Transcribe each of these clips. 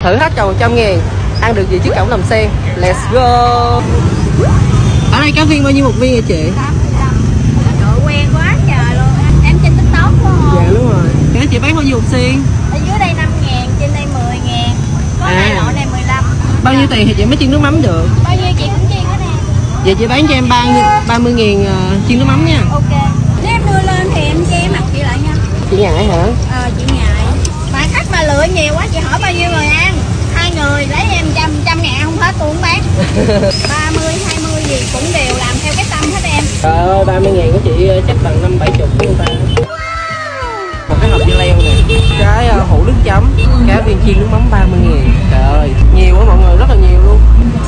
Thử thách chồng 100.000, ăn được gì chứ cổng Đầm Sen. Let's go. Ở đây cá viên bao nhiêu một viên vậy chị? 85. Trời quen quá trời luôn. Em trên TikTok đúng không? Dạ đúng rồi. Cái chị bán bao nhiêu một xiên? Ở dưới đây 5.000, trên đây 10.000. Có hai loại này 15. Bao nhiêu tiền thì chị mới chiên nước mắm được? Bao nhiêu chị cũng chiên cái này. Vậy chị bán cho em 30.000 chiên nước mắm nha. Ok. Nếu em đưa lên thì em cho em mặt chị lại nha. Chị ngại hả? Chị ngại. Mà khách mà lựa nhiều quá, chị hỏi bao nhiêu người ăn? 2 người lấy em 100 ngàn không hết tôi không bán. 30, 20 gì cũng đều làm theo cái tâm hết em. Trời ơi, 30.000 của chị chắc bằng 50-70 của người ta. Một cái hộp dưa leo nè, cái hũ nước chấm, cá viên chiên nước mắm 30.000. Trời ơi, nhiều quá mọi người, rất là nhiều luôn.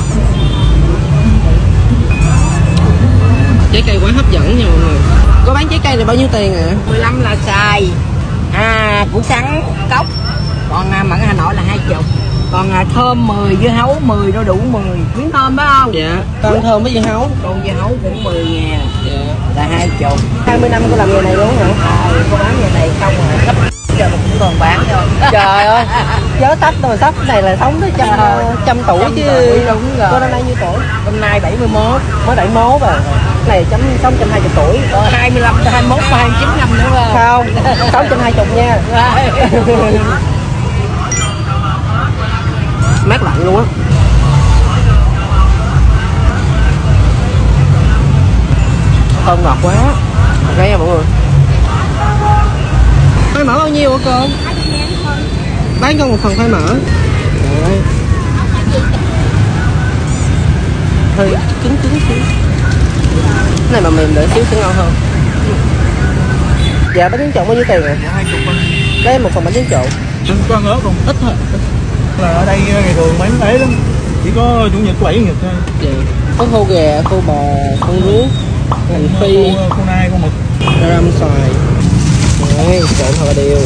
Trái cây quá hấp dẫn nha mọi người. Có bán trái cây này bao nhiêu tiền ạ? 15 là xài, củ sắn, cốc. Còn mận Hà Nội là 20. Còn thơm 10, dưa hấu 10, nó đủ 10. Miếng thơm phải không? Dạ. Con thơm với dưa hấu. Còn dưa hấu cũng 10 ngàn. Dạ. Là 20. 20 năm cô làm nghề này luôn hả? Cô bán nghề này không rồi. Sắp giờ mà cũng còn bán thôi. Trời ơi, chớ tách rồi, sắp này là sống tới trăm tuổi chứ. Đúng rồi. Cô năm nay nhiêu tuổi? Hôm nay 71. Mới 71 à. Này sống 120 tuổi. Còn 25 tới 21 và 29 năm nữa không? Không, 620 nha. Mát lạnh luôn á. Thơm ngọt quá. Ok nha mọi người. Khoai mỡ bao nhiêu hả cô? Bán con một phần khoai mỡ. Rồi. Hơi cứng xíu. Cái này mà mềm đỡ xíu sẽ ngon hơn. Dạ bánh tráng trộn bao nhiêu tiền ạ? Dạ 20 phân. Đây một phần bánh tráng trộn. Đừng có ăn ớt không? Ít thôi. Là ở đây ngày thường bán ấy lắm. Chỉ có chủ nhật 7 nhật thôi. Dạ. Có khô gà, khô bò, con rú, hành phi, khô nai, khô mực, răm xoài. Rồi, trộn thật là đều.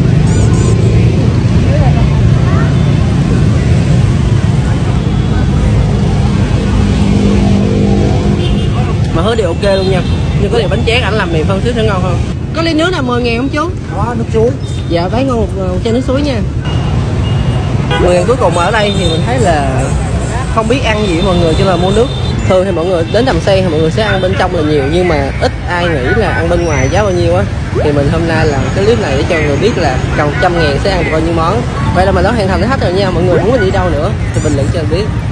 Mà hứa đều ok luôn nha. Nhưng có điều bánh tráng ảnh làm mềm phân xíu sẽ ngon hơn. Có ly nước nào 10.000 không chú? Có nước suối. Dạ bán ngon một chai nước suối nha. 10.000 cuối cùng ở đây thì mình thấy là không biết ăn gì mọi người, cho là mua nước. Thường thì mọi người đến Đầm Sen thì mọi người sẽ ăn bên trong là nhiều, nhưng mà ít ai nghĩ là ăn bên ngoài giá bao nhiêu á. Thì mình hôm nay làm cái clip này để cho mọi người biết là cần 100.000 sẽ ăn được bao nhiêu món. Vậy là mình đã hoàn thành hết rồi nha. Mọi người muốn mình đi đâu nữa thì bình luận cho mình biết.